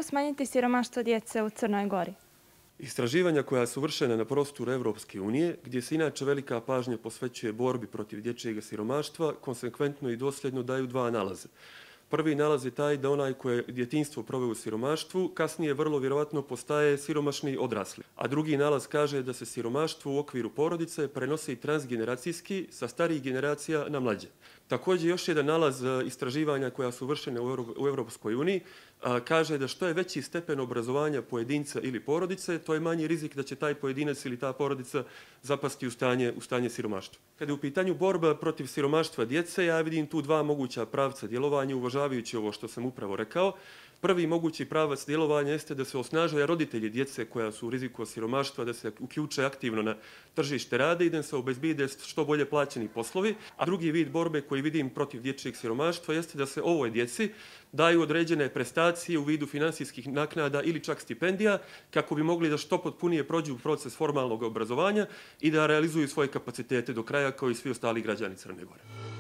smanjiti siromaštvo djece u Crnoj Gori? Istraživanja koja su vršena na prostoru Evropske unije, gdje se inače velika pažnja posvećuje borbi protiv dječjeg siromaštva, konsekventno i dosljedno daju dva nalaza. Prvi nalaz je taj da onaj koje djetinjstvo proveo u siromaštvu, kasnije vrlo vjerovatno postaje siromašni odrasli. A drugi nalaz kaže da se siromaštvo u okviru porodice prenosi transgeneracijski sa starijih generacija na mlađe. Također još jedan nalaz istraživanja koja su vršene u Europskoj uniji kaže da što je veći stepen obrazovanja pojedinca ili porodice, to je manji rizik da će taj pojedinac ili ta porodica zapasti u stanje siromaštva. Kada je u pitanju borba protiv siromaštva djece, ja vidim tu dva moguća pravca djelovanja, uvažavajući ovo što sam upravo rekao. Prvi mogući pravac djelovanja jeste da se osnaže roditelji djece koja su u riziku od siromaštva, da se uključe aktivno na tržište rada i da se obezbijede što bolje plaćeni poslovi. A drugi vid borbe koji vidim protiv dječjeg siromaštva jeste da se ovoj djeci daju određene prestacije u vidu finansijskih naknada ili čak stipendija kako bi mogli da što potpunije prođu proces formalnog obrazovanja i da realizuju svoje kapacitete do kraja kao i svi ostali građani Crne Gore.